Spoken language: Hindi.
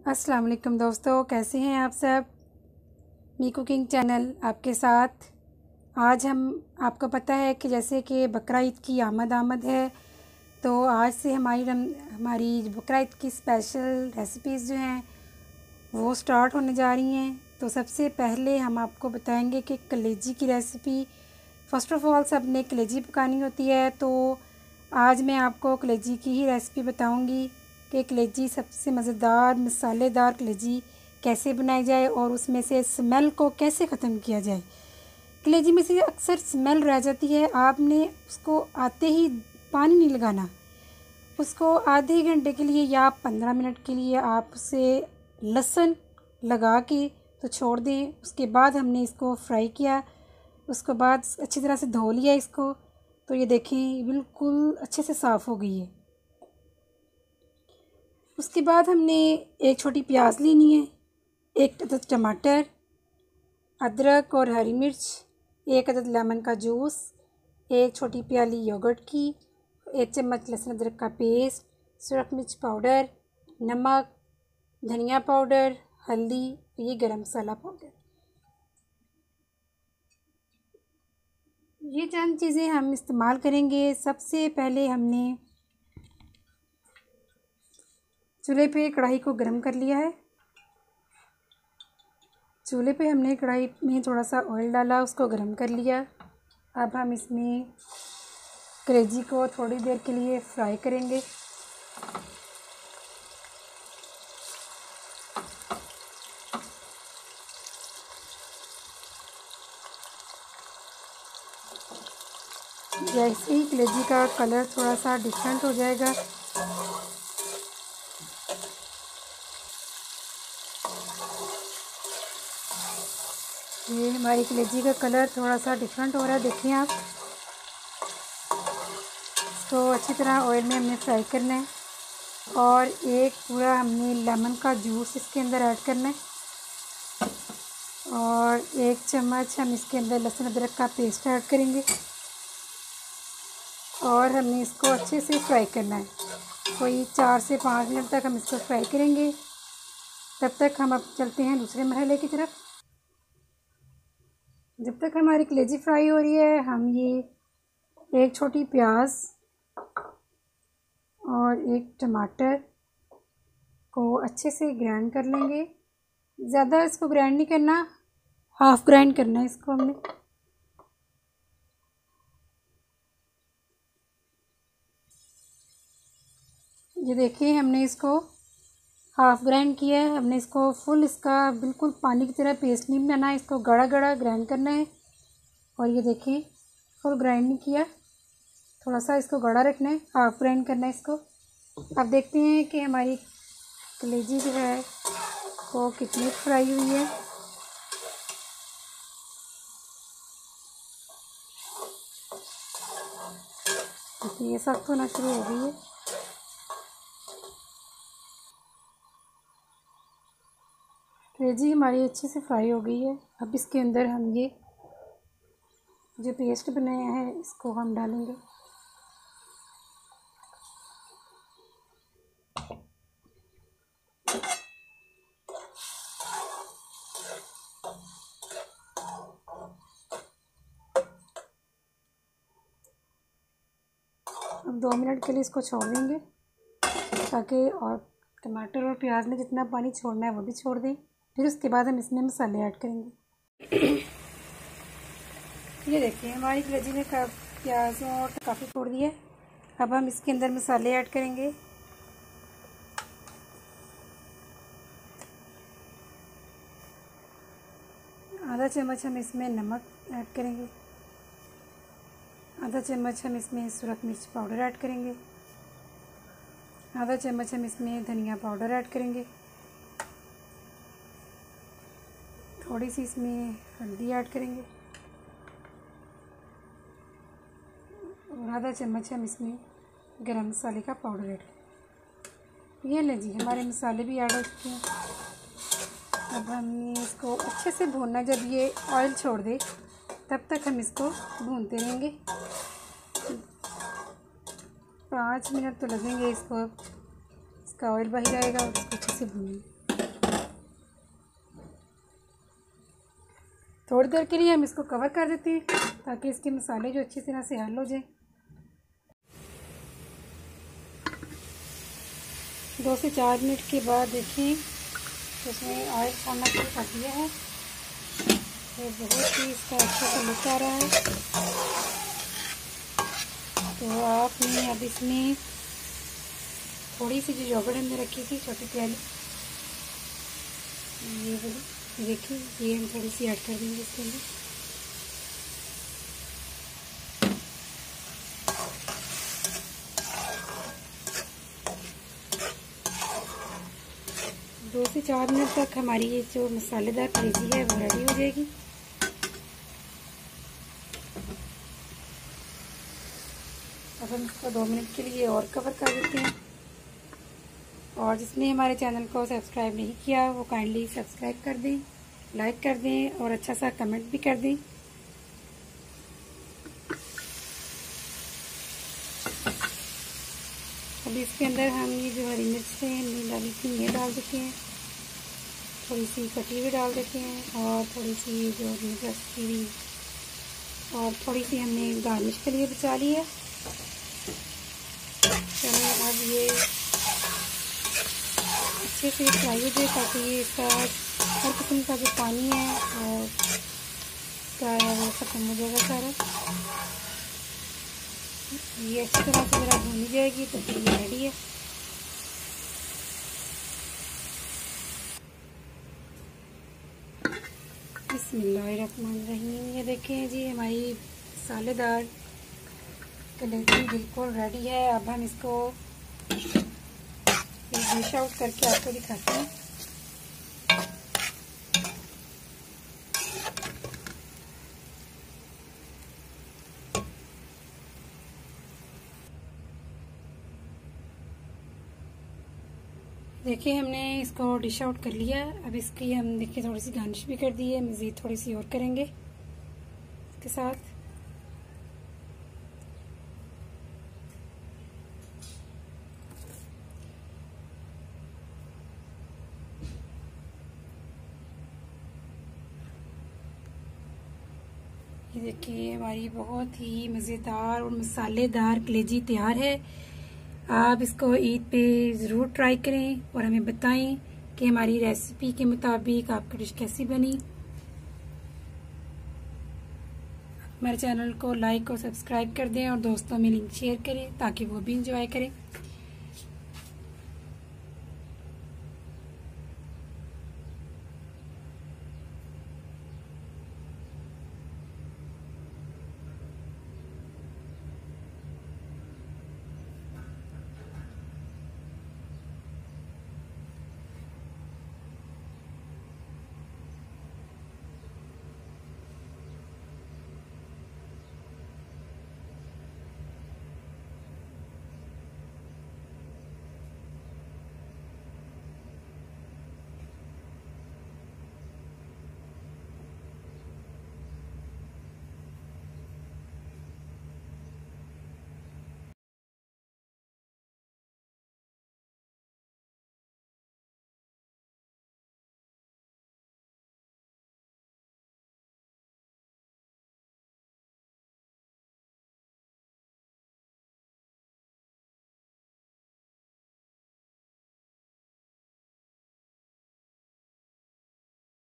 अस्सलाम वालेकुम दोस्तों, कैसे हैं आप सब। मी कुकिंग चैनल आपके साथ। आज हम आपको पता है कि जैसे कि बकरा ईद की आमद है, तो आज से हमारी बकरा ईद की स्पेशल रेसिपीज़ जो हैं वो स्टार्ट होने जा रही हैं। तो सबसे पहले हम आपको बताएंगे कि कलेजी की रेसिपी। फ़र्स्ट ऑफ़ ऑल सब ने कलेजी पकानी होती है, तो आज मैं आपको कलेजी की ही रेसिपी बताऊंगी कि कलेजी सबसे मज़ेदार मसालेदार कलेजी कैसे बनाई जाए और उसमें से स्मेल को कैसे ख़त्म किया जाए। कलेजी में से अक्सर स्मेल रह जाती है, आपने उसको आते ही पानी नहीं लगाना। उसको आधे घंटे के लिए या 15 मिनट के लिए आप उसे लहसुन लगा के तो छोड़ दें। उसके बाद हमने इसको फ्राई किया, उसके बाद अच्छी तरह से धो लिया इसको। तो ये देखें बिल्कुल अच्छे से साफ़ हो गई है। उसके बाद हमने एक छोटी प्याज लेनी है, एक अदद टमाटर, अदरक और हरी मिर्च, एक अदद लेमन का जूस, एक छोटी प्याली योगर्ट की, 1 चम्मच लहसुन अदरक का पेस्ट, सुरख मिर्च पाउडर, नमक, धनिया पाउडर, हल्दी, ये गरम मसाला पाउडर। ये चंद चीज़ें हम इस्तेमाल करेंगे। सबसे पहले हमने चूल्हे पे कढ़ाई को गरम कर लिया है। चूल्हे पे हमने कढ़ाई में थोड़ा सा ऑयल डाला, उसको गरम कर लिया। अब हम इसमें कलेजी को थोड़ी देर के लिए फ्राई करेंगे। जैसे ही कलेजी का कलर थोड़ा सा डिफरेंट हो जाएगा, ये हमारी कलेजी का कलर थोड़ा सा डिफरेंट हो रहा है, देखिए आप। इसको अच्छी तरह ऑयल में हमने फ्राई करना है और एक पूरा हमने लेमन का जूस इसके अंदर ऐड करना है और 1 चम्मच हम इसके अंदर लहसुन अदरक का पेस्ट ऐड करेंगे और हमने इसको अच्छे से फ्राई करना है। कोई 4 से 5 मिनट तक हम इसको फ्राई करेंगे। तब तक हम अब चलते हैं दूसरे मरहले की तरफ। जब तक हमारी कलेजी फ्राई हो रही है, हम ये एक छोटी प्याज और एक टमाटर को अच्छे से ग्राइंड कर लेंगे। ज़्यादा इसको ग्राइंड नहीं करना, हाफ़ ग्राइंड करना है इसको हमने। ये देखिए हमने इसको हाफ़ ग्राइंड किया है। हमने इसको फुल इसका बिल्कुल पानी की तरह पेस्ट नहीं बनाना है, इसको गड़ा गड़ा ग्राइंड करना है। और ये देखिए फुल ग्राइंड नहीं किया, थोड़ा सा इसको गड़ा रखना है, हाफ़ ग्राइंड करना है इसको। अब देखते हैं कि हमारी कलेजी जो है वो कितनी फ्राई हुई है। देखिए ये सख्त होना शुरू हो गई है। कलेजी हमारी अच्छे से फ्राई हो गई है। अब इसके अंदर हम ये जो पेस्ट बनाया है इसको हम डालेंगे। अब 2 मिनट के लिए इसको छोड़ देंगे ताकि और टमाटर और प्याज में जितना पानी छोड़ना है वो भी छोड़ दें। फिर उसके बाद हम इसमें मसाले ऐड करेंगे। ये देखिए हमारी कलेजी ने प्याज और काफ़ी छोड़ दिए। अब हम इसके अंदर मसाले ऐड करेंगे। आधा चम्मच हम इसमें नमक ऐड करेंगे, आधा चम्मच हम इसमें सुरख मिर्च पाउडर ऐड करेंगे, आधा चम्मच हम इसमें धनिया पाउडर ऐड करेंगे, थोड़ी सी इसमें हल्दी ऐड करेंगे और आधा चम्मच हम इसमें गरम मसाले का पाउडर ऐड करेंगे। ये ले जी हमारे मसाले भी ऐड हो चुके हैं। अब हमने इसको अच्छे से भूनना, जब ये ऑयल छोड़ दे तब तक हम इसको भूनते रहेंगे। 5 मिनट तो लगेंगे इसको, इसका ऑयल बाहर आएगा और इसको अच्छे से भूनेंगे। थोड़ी देर के लिए हम इसको कवर कर देते हैं ताकि इसके मसाले जो अच्छी तरह से हल हो जाए। 2 से 4 मिनट के बाद देखिए उसमें ऑयल छोड़ना शुरू कर दिया है। तो बहुत ही इसका अच्छा सा लुक आ रहा है। तो आपने अब इसमें थोड़ी सी जो योगर्ट हमने रखी थी छोटी प्याली, ये वाली देखिए, ये हम थोड़ी सी ऐड कर देंगे इसके अंदर। दो से 4 मिनट तक हमारी ये जो मसालेदार कलेजी है वो रेडी हो जाएगी। अब हम इसको 2 मिनट के लिए और कवर कर देते हैं। और जिसने हमारे चैनल को सब्सक्राइब नहीं किया वो काइंडली सब्सक्राइब कर दें, लाइक कर दें और अच्छा सा कमेंट भी कर दें। अभी इसके अंदर हम ये जो हरी मिर्च हमने डाली थी ये डाल देते हैं, थोड़ी सी कटी हुई डाल देते हैं और थोड़ी सी जो रस की हुई और थोड़ी सी हमने गार्निश के लिए बचा ली है। चलो अब ये अच्छे से फ्राई हो जाए ताकि ये इसका हर किस्म का जो पानी है और क्या है वो ख़त्म हो जाएगा सारा। ये अच्छी तरह से ज़रा भूनी जाएगी तो फिर ये रेडी है। बिस्मिल्लाहिर्रहमानिर्रहीम। ये देखें जी हमारी मसालेदार कलेजी बिल्कुल रेडी है। अब हम इसको डिश आउट करके आपको दिखाते हैं। देखिए हमने इसको डिश आउट कर लिया। अब इसकी हम देखिए थोड़ी सी गार्निश भी कर दी है, मज़ीद थोड़ी सी और करेंगे इसके साथ। ये देखिए हमारी बहुत ही मज़ेदार और मसालेदार कलेजी तैयार है। आप इसको ईद पे ज़रूर ट्राई करें और हमें बताएं कि हमारी रेसिपी के मुताबिक आपकी डिश कैसी बनी। हमारे चैनल को लाइक और सब्सक्राइब कर दें और दोस्तों में लिंक शेयर करें ताकि वो भी इंजॉय करें।